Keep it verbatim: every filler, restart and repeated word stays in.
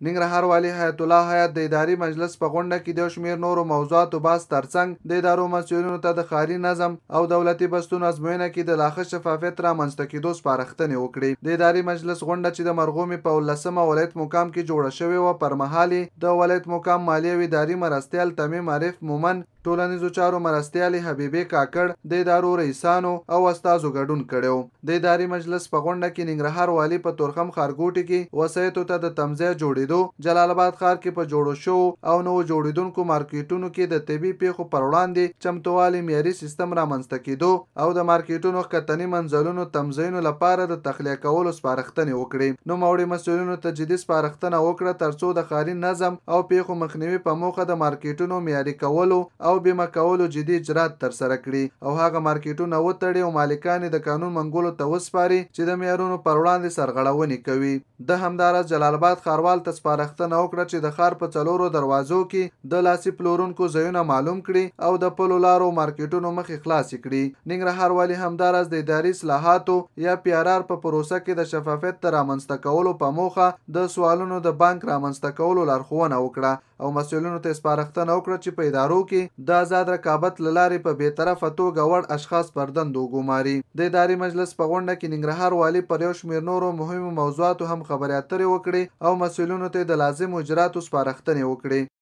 ننګرهار والي حیات الله حیات د اداري مجلس په غونډه کې د شمېر نورو موضوعاتو بحث ترڅنګ د ادارو مسؤلینو ته د ښاري نظم او دولتي بستونو ازموینه کې د لا ښه شفافیت رامنځته کېدو سپارښتنې وکړې. د اداري مجلس غونډه چې د مرغومي په ولسمه ولایت مقام کې جوړه شوې وه پر مهال د ولایت مقام مالي او اداري مرستیال تمیم عارف مومن، ټولنیزو چارو مرستیالې حبیبې کاکړ، د ادارو رئیسانو او استازو ګډون کړی و. د اداري مجلس په غونډه کې ننګرهار والي په تورخم ښارګوټي کې وسایطو ته د تمځای جوړېدو، جلال آباد ښار کې په جوړو شوو او نوو جوړېدونکو مارکیټونو کې د طبي پیښو پر وړاندې چمتووالي معیاري سیستم رامنځته کېدو او د مارکیټونو ښکتني منزلونو تمځایونو لپاره د تخلیه کولو سپارښتنې وکړې. نوموړي مسؤلینو ته جدي سپارښتنه وکړه ترڅو د ښاري نظم او پیښو مخنیوي په موخه د مارکیټونو معیاري کولو او بیمه کولو جدي اجرات ترسره کړي او هغه مارکیټونه وتړي او مالکان د قانون منګولو ته وسپاري چې د معیارونو پر وړاندې سرغړونې کوي. د همداراز جلال آباد ښاروال ته سپارښتنه وکړه چې د ښار په څلورو دروازو کې د لاسي پلورونکو ځایونه معلوم کړي او د پلو لارو مارکیټونو مخې خلاصې کړي. ننګرهار والي همداراز د اداري اصلاحاتو یا پی آر آر په پروسه کې د شفافیت د رامنځته کولو په موخه د سوالونو د بانک رامنځته کولو لارښوونه وکړه او مسؤلینو ته سپارښتنه وکړه چې په ادارو کې د آزاد رقابت له لارې په بېطرفه توګه وړ اشخاص پر دندو وګوماري. د اداري مجلس په غونډه کې ننګرهار والي پر یو شمېر نورو مهمو موضوعاتو هم خبرې اترې وکړې او مسؤلینو ته د لازمو اجراتو سپارښتنې وکړې.